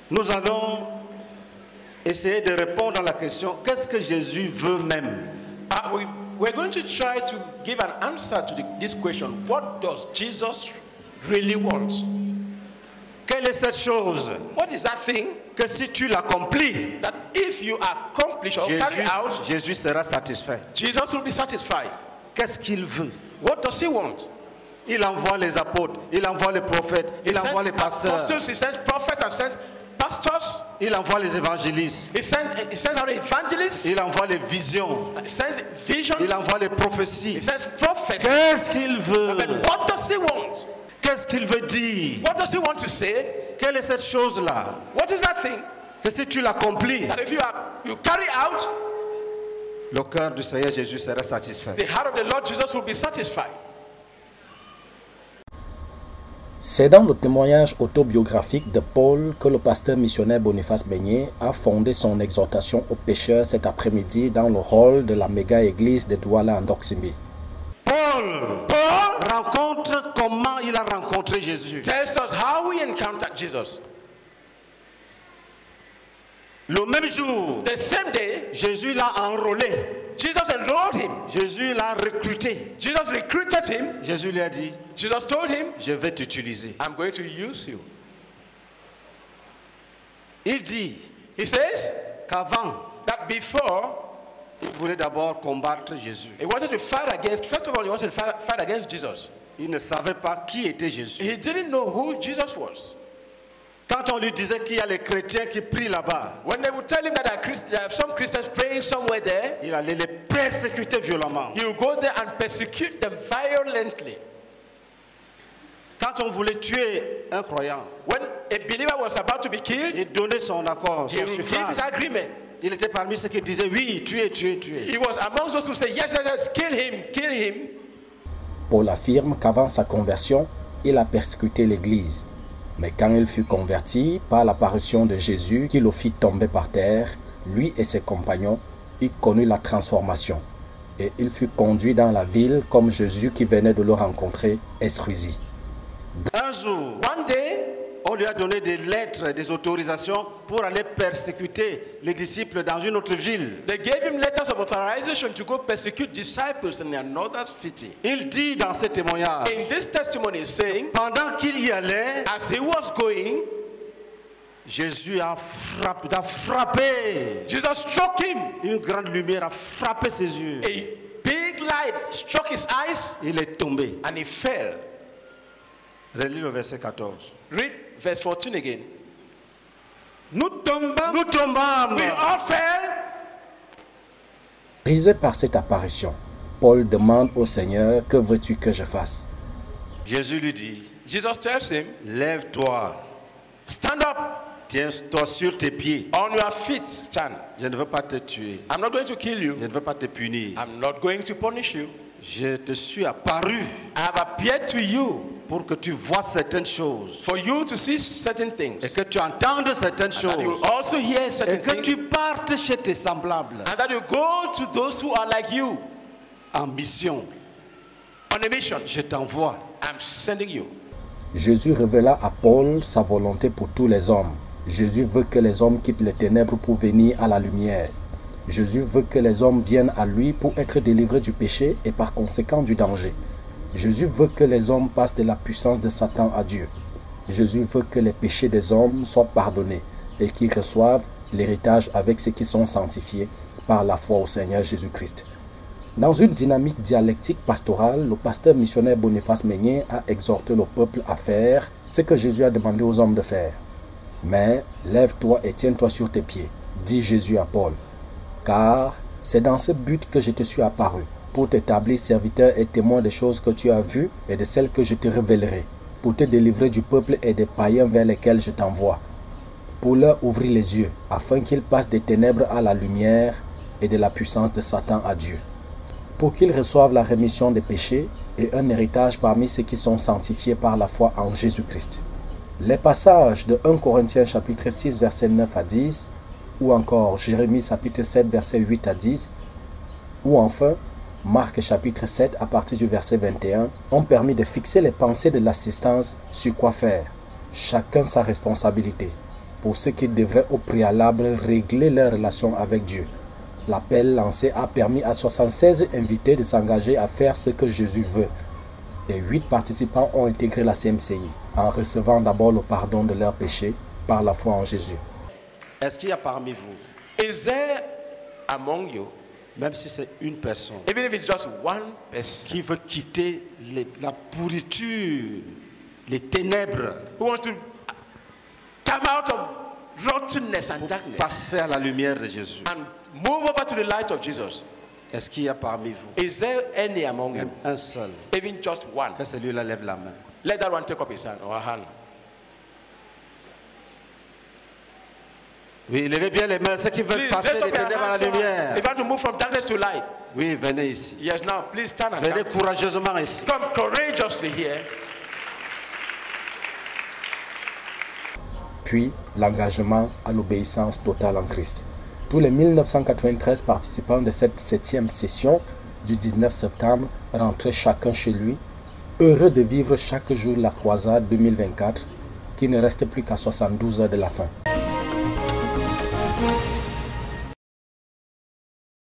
Nous allons essayer de répondre à la question, qu'est-ce que Jésus veut même? We're going to try to give an answer to this question. What does Jesus really want? Quelle est cette chose What is that thing que si tu l'accomplis, that if you accomplish or carry out, Jésus sera satisfait? Jesus will be satisfied? Qu'est-ce qu'il veut? What does he want? Il envoie les apôtres, il envoie les prophètes, il envoie les pasteurs, apostles, he sends prophets and sends pastors, il envoie les évangélistes, he sends out evangelists, il envoie les visions, he sends visions, il envoie les he prophéties. sends prophets. Qu'est-ce qu'il veut? But what does he want? Qu'est-ce qu'il veut dire? What does he want to say? Quelle est cette chose-là? What is that thing Que si tu l'accomplis, that if you carry out, le cœur du Seigneur Jésus sera satisfait. the heart of the Lord Jesus will be satisfied? C'est dans le témoignage autobiographique de Paul que le pasteur missionnaire Boniface Beignet a fondé son exhortation aux pécheurs cet après-midi dans le hall de la méga-église de Douala en Doksimbi. Paul rencontre comment il a rencontré Jésus. Tells us how we encountered Jesus. Le même jour, The same day, Jésus l'a enrôlé. Jesus enrolled him. Jésus l'a recruté. Jesus recruited him. Jésus lui a dit, Jesus told him, je vais t'utiliser. I'm going to use you. Il dit He says qu'avant, that before, il voulait d'abord combattre Jésus. he wanted to fight against, first of all, he wanted to fight against Jesus. Il ne savait pas qui était Jésus. He didn't know who Jesus was. Quand on lui disait qu'il y a les chrétiens qui prient là-bas, When they would tell him that there are some Christians praying somewhere there, il allait les persécuter violemment. he would go there and persecute them violently. Quand on voulait tuer un croyant, When a believer was about to be killed, il donnait son accord, he son would give suffrage. his agreement. Il était parmi ceux qui disaient oui, tuez, tuez, tuez. He was amongst those who say, yes, yes, yes, kill him, kill him. Paul affirme qu'avant sa conversion, il a persécuté l'Église. Mais quand il fut converti par l'apparition de Jésus qui le fit tomber par terre, lui et ses compagnons, il connut la transformation. Et il fut conduit dans la ville comme Jésus qui venait de le rencontrer instruisit. Un jour, One day, on lui a donné des lettres, des autorisations pour aller persécuter les disciples dans une autre ville. they gave him letters of authorization to go persecute disciples in another city. Il dit dans ce témoignage, In this testimony, he's saying, pendant qu'il y allait, as he was going, Jésus a frappé. Jesus struck him. Une grande lumière a frappé ses yeux. A big light struck his eyes Il est tombé. and he fell. Relis le verset 14. Read verse 14 again. Nous tombâmes. We all fell. Brisé par cette apparition, Paul demande au Seigneur, que veux-tu que je fasse? Jésus lui dit, Jesus tells him, lève-toi, stand up tiens-toi sur tes pieds. on your feet, stand. Je ne veux pas te tuer. I'm not going to kill you. Je ne veux pas te punir. I'm not going to punish you. Je te suis apparu I have appeared to you pour que tu vois certaines choses for you to see certain things. et que tu entendes certaines And you choses also hear et certain que things. tu partes chez tes semblables And that you go to those who are like you en mission. on a mission. Je t'envoie. I'm sending you. Jésus révéla à Paul sa volonté pour tous les hommes. Jésus veut que les hommes quittent les ténèbres pour venir à la lumière. Jésus veut que les hommes viennent à lui pour être délivrés du péché et par conséquent du danger. Jésus veut que les hommes passent de la puissance de Satan à Dieu. Jésus veut que les péchés des hommes soient pardonnés et qu'ils reçoivent l'héritage avec ceux qui sont sanctifiés par la foi au Seigneur Jésus-Christ. Dans une dynamique dialectique pastorale, le pasteur missionnaire Boniface Beignet a exhorté le peuple à faire ce que Jésus a demandé aux hommes de faire. Mais lève-toi et tiens-toi sur tes pieds, dit Jésus à Paul. Car c'est dans ce but que je te suis apparu, pour t'établir serviteur et témoin des choses que tu as vues et de celles que je te révélerai, pour te délivrer du peuple et des païens vers lesquels je t'envoie, pour leur ouvrir les yeux, afin qu'ils passent des ténèbres à la lumière et de la puissance de Satan à Dieu, pour qu'ils reçoivent la rémission des péchés et un héritage parmi ceux qui sont sanctifiés par la foi en Jésus-Christ. Les passages de 1 Corinthiens chapitre 6 versets 9 à 10, ou encore Jérémie chapitre 7 versets 8 à 10, ou enfin Marc chapitre 7 à partir du verset 21, ont permis de fixer les pensées de l'assistance sur quoi faire, chacun sa responsabilité, pour ceux qui devraient au préalable régler leur relation avec Dieu. L'appel lancé a permis à 76 invités de s'engager à faire ce que Jésus veut. Et 8 participants ont intégré la CMCI en recevant d'abord le pardon de leurs péchés par la foi en Jésus. Est-ce qu'il y a parmi vous, Is there among you, même si c'est une personne, even if it's just one person, qui veut quitter la pourriture, les ténèbres, who wants to come out of rottenness and darkness passer à la lumière de Jésus? and move over to the light of Jesus? Est-ce qu'il y a parmi vous Is there any among you, un seul? even just one? Que celui-là lève la main. Let that one take up his hand or her hand. Oui, levez bien les mains, ceux qui veulent Please, passer raise des up your ténèbres à la hands. lumière. If you want to move from darkness to light, Oui, venez ici. yes, now please stand and Venez come. courageusement ici. Come courageously here. Puis l'engagement à l'obéissance totale en Christ. Tous les 1993 participants de cette 7e session du 19 septembre rentraient chacun chez lui, heureux de vivre chaque jour la croisade 2024 qui ne reste plus qu'à 72 heures de la fin.